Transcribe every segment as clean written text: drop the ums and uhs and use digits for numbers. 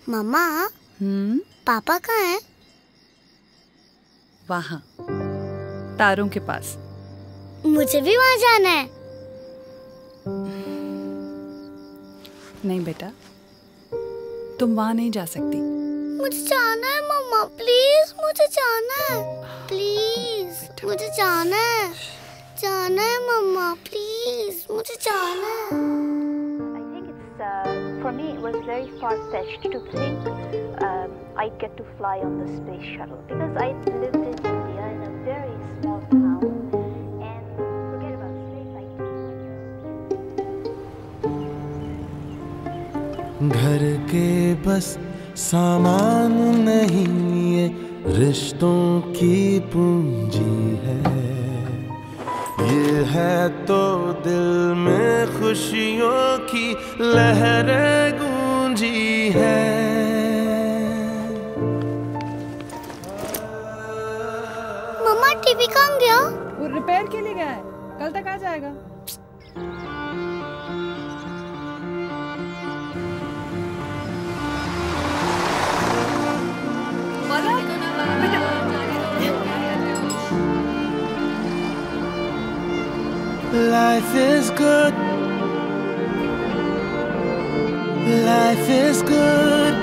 मम्मा। पापा कहाँ हैं? वहाँ तारों के पास। मुझे भी वहाँ जाना है। नहीं बेटा, तुम वहाँ नहीं जा सकती। मुझे जाना है मम्मा, प्लीज मुझे जाना है, प्लीज मुझे जाना है, जाना है मम्मा, प्लीज मुझे जाना है। For me, it was very far-fetched to think I'd get to fly on the space shuttle because I lived in India in a very small town, and forget about space. घर के बस सामान नहीं, ये रिश्तों की पूंजी है। ये है तो दिल में खुशियों की लहरें गूंजी है। मम्मा टीवी कहाँ गया? वो रिपेयर के लिए गया है, कल तक आ जाएगा। Life is good. Life is good.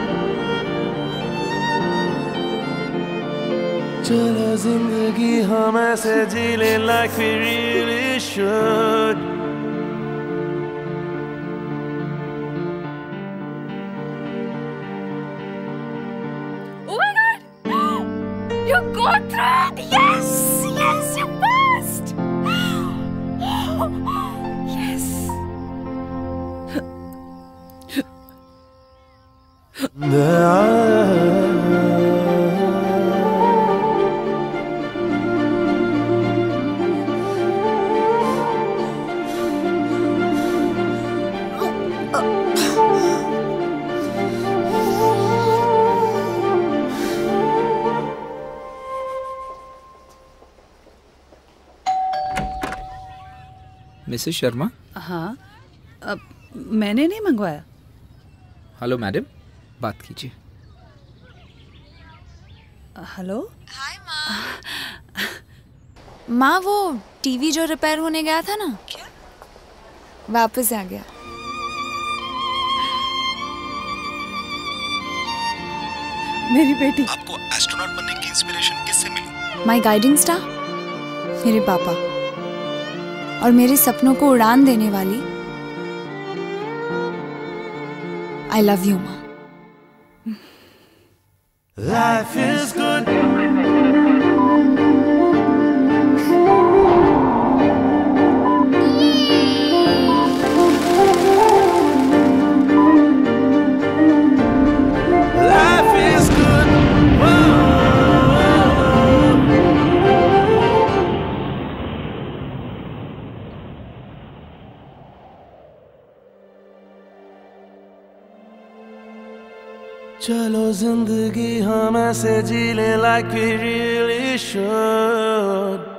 चलो जिंदगी हम ऐसे जी ले like we really should. Oh my God! You got through it! Yes! Yes, you passed! Yes! Mrs Sharma? हाँ, मैंने नहीं मंगवाया। हेलो मैडम, बात कीजिए। हेलो। हाय माँ। माँ, वो टीवी जो रिपेयर होने गया था ना, क्या वापस आ गया। मेरी बेटी। आपको एस्ट्रोनॉट बनने की इंस्पिरेशन किससे मिली? माय गाइडिंग स्टार, मेरे पापा, और मेरे सपनों को उड़ान देने वाली आई लव यू माँ। Life is good. Life is good. चलो जिंदगी हम ऐसे जी ले like we really should.